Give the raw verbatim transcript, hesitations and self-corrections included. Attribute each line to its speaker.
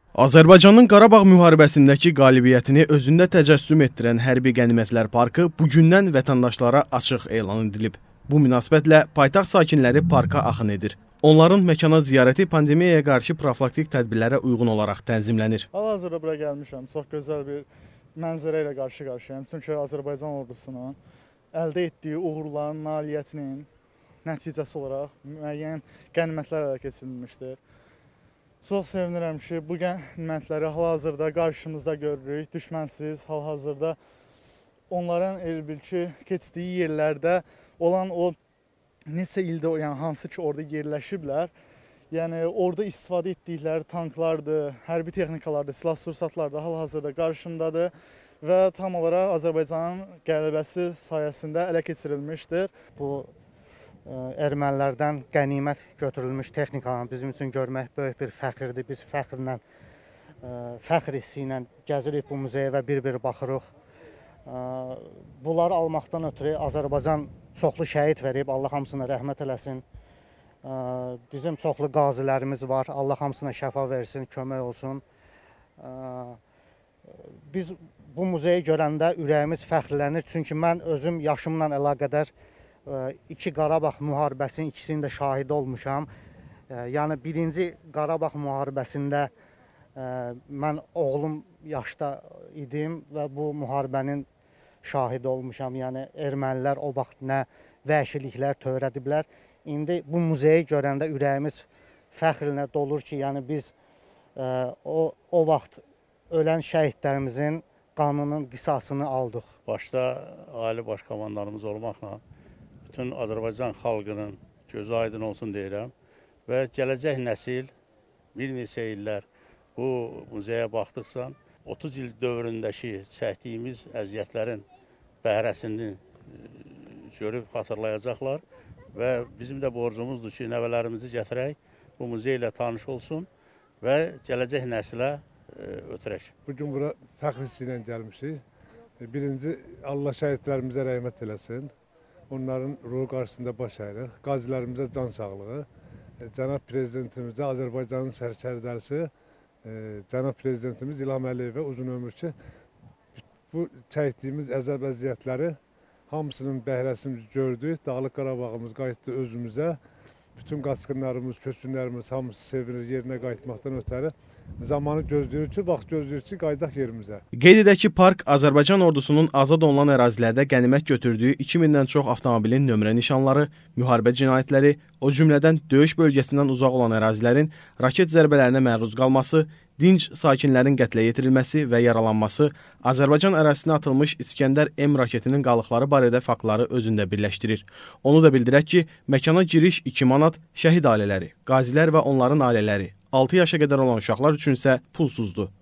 Speaker 1: Azərbaycanın Qarabağ müharibəsindəki qalibiyyətini özündə təcəssüm etdirən Hərbi Qənimətlər Parkı bugündən vətəndaşlara açıq elan edilib. Bu münasibətlə paytaxt sakinləri parka axın edir. Onların məkana ziyarəti pandemiyaya qarşı profilaktik tədbirlərə uyğun olaraq tənzimlənir.
Speaker 2: Hal-hazırda bura gəlmişəm. Çox gözəl bir mənzərə ilə qarşı-qarşıyam. Çünki Azərbaycan ordusunun əldə etdiyi uğurların nailiyyətinin nəticəsi olaraq müəyyən qənimətlər ələ keçirilmişdir. Çox sevinirəm ki, bu qənimətləri hal-hazırda qarşımızda görürük. Düşmənsiz, hal-hazırda onların el bil ki, keçdiyi yerlərdə olan o neçə ildə, yəni hansı ki orada yerləşiblər, yəni orada istifadə etdikləri tanklardır, hərbi texnikalardır, silah-sursatlardır, hal-hazırda qarşımdadır və tam olaraq Azərbaycanın qələbəsi sayəsində ələ keçirilmişdir.
Speaker 3: Bu ermənilərdən qənimət götürülmüş texnikanı bizim üçün görmək böyük bir fəxirdir. Biz fəxrlə, fəxr hissi ilə gəzirik bu muzeyə və bir-bir baxırıq. Bunları almaqdan ötürü Azərbaycan çoxlu şəhid verib, Allah hamısına rəhmət eləsin. Bizim çoxlu qazilərimiz var, Allah hamısına şəfa versin, kömək olsun. Biz bu muzeyi görəndə ürəyimiz fəxrlənir, çünki mən özüm yaşımla əlaqədar İki Qarabağ müharibəsinin ikisinin də şahidi olmuşam. Yəni birinci Qarabağ müharibəsində mən oğlum yaşda idim və bu müharibənin şahidi olmuşam. Yəni ermənilər o vaxt nə vəhşiliklər törədiblər. İndi bu muzeyi görəndə ürəyimiz fəxrlə dolur ki, yəni biz o, o vaxt ölən şəhidlərimizin qanının qisasını aldıq.
Speaker 4: Başda ali baş komandanımız olmaqla bütün Azərbaycan xalqının gözü aydın olsun deyirəm və gələcək nəsil bir neçə illər bu muzeyə baxdıqsa otuz il dövründəki çəkdiyimiz əziyyətlərin bəhrəsini görüb xatırlayacaqlar və bizim də borcumuzdur ki, nəvələrimizi gətirək, bu muzey ilə tanış olsun və gələcək nəsilə ötürək.
Speaker 5: Bugün bura fəxr hissi ilə gəlmişik. Birinci, Allah şəhidlərimizə rəhmət eləsin. Onların ruhu qarşısında baş əyirik. Qazilərimizə can sağlığı, Cənab Prezidentimizə, Azərbaycanın sərkərdəsi, Cənab Prezidentimiz İlham Əliyevə uzun ömür ki, bu çəkdiyimiz əzab əziyyətləri hamısının bəhrəsini gördük. Dağlıq Qarabağımız qayıtdı özümüzə. Bütün qaçqınlarımız, köçkünlərimiz hamısı sevinir yerinə qayıtmaqdan ötəri. Zamanı gözləyir ki, vaxt gözləyir ki, qaydaq yerimizə.
Speaker 1: Qeyd edək ki, park Azərbaycan ordusunun azad olunan ərazilərdə qənimət götürdüyü iki mindən çox avtomobilin nömrə nişanları, müharibə cinayətləri, o cümlədən döyüş bölgəsindən uzaq olan ərazilərin raket zərbələrinə məruz qalması, dinc sakinlərin qətlə yetirilməsi və yaralanması, Azərbaycan ərazisinə atılmış İskəndər M raketinin qalıqları barədə faktları özündə birləşdirir. Onu da bildirək ki, məkana giriş iki manat, şəhid ailələri, qazilər və onların ailələri, altı yaşa qədər olan uşaqlar üçünsə pulsuzdur.